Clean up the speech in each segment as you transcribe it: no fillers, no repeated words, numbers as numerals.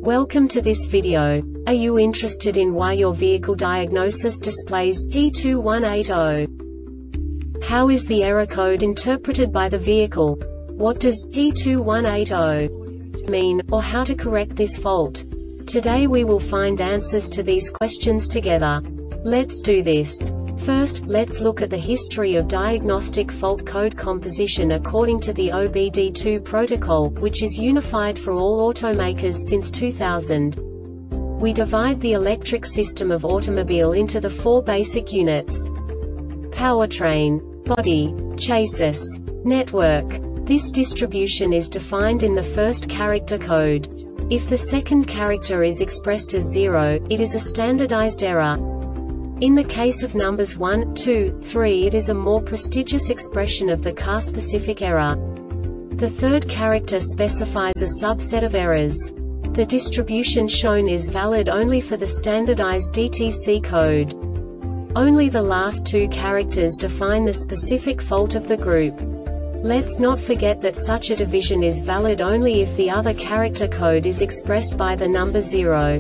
Welcome to this video. Are you interested in why your vehicle diagnosis displays P2180? How is the error code interpreted by the vehicle? What does P2180 mean, or how to correct this fault? Today we will find answers to these questions together. Let's do this. First, let's look at the history of diagnostic fault code composition according to the OBD2 protocol, which is unified for all automakers since 2000. We divide the electric system of automobile into the four basic units: powertrain, body, chassis, network. This distribution is defined in the first character code. If the second character is expressed as 0, it is a standardized error. In the case of numbers 1, 2, 3, it is a more prestigious expression of the car-specific error. The third character specifies a subset of errors. The distribution shown is valid only for the standardized DTC code. Only the last two characters define the specific fault of the group. Let's not forget that such a division is valid only if the other character code is expressed by the number 0.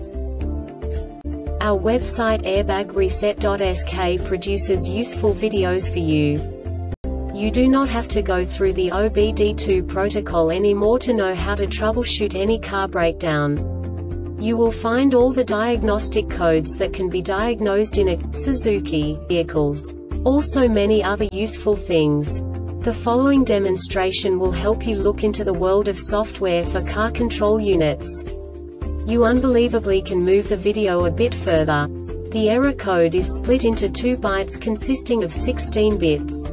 Our website airbagreset.sk produces useful videos for you. You do not have to go through the OBD2 protocol anymore to know how to troubleshoot any car breakdown. You will find all the diagnostic codes that can be diagnosed in a Suzuki vehicles. Also many other useful things. The following demonstration will help you look into the world of software for car control units. You unbelievably can move the video a bit further. The error code is split into 2 bytes consisting of 16 bits.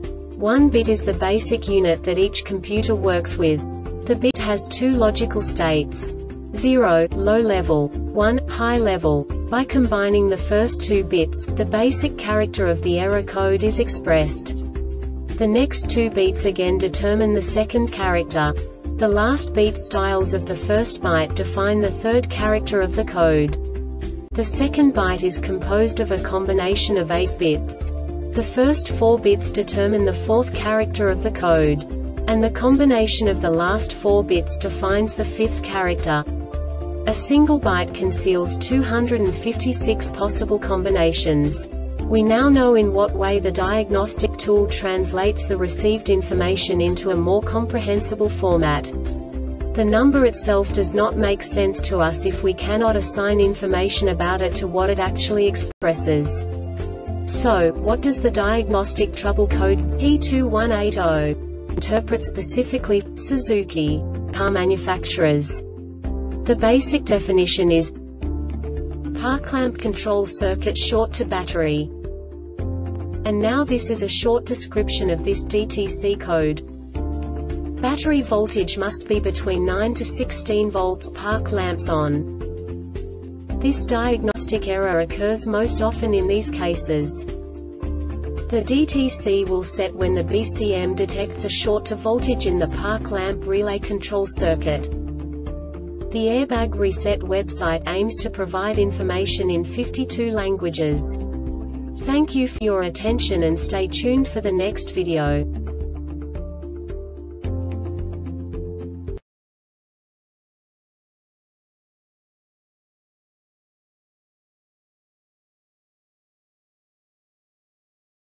1 bit is the basic unit that each computer works with. The bit has 2 logical states: 0, low level, 1, high level. By combining the first 2 bits, the basic character of the error code is expressed. The next 2 beats again determine the second character. The last beat styles of the first byte define the third character of the code. The second byte is composed of a combination of 8 bits. The first 4 bits determine the fourth character of the code. And the combination of the last 4 bits defines the fifth character. A single byte conceals 256 possible combinations. We now know in what way the diagnostic tool translates the received information into a more comprehensible format. The number itself does not make sense to us if we cannot assign information about it to what it actually expresses. So, what does the diagnostic trouble code P2180 interpret specifically for Suzuki car manufacturers? The basic definition is park clamp control circuit short to battery. And now this is a short description of this DTC code. Battery voltage must be between 9 to 16 volts. Park lamps on. This diagnostic error occurs most often in these cases. The DTC will set when the BCM detects a short to voltage in the park lamp relay control circuit. The Airbag Reset website aims to provide information in 52 languages. Thank you for your attention and stay tuned for the next video.